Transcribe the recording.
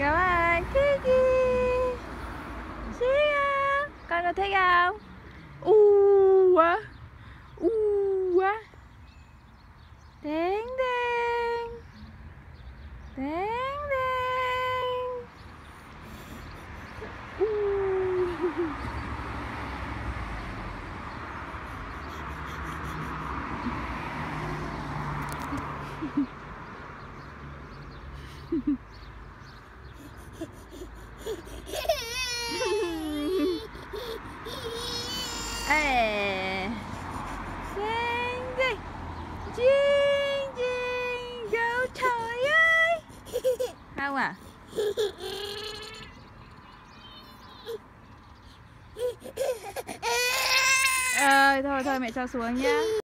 Cảm ơn Kiki. Sia, con có thích không? Quá, quá. Đeng đeng, đeng đeng. Ê, Ding ding, gấu trời ơi. Không à? Thôi thôi mẹ cho xuống nhá.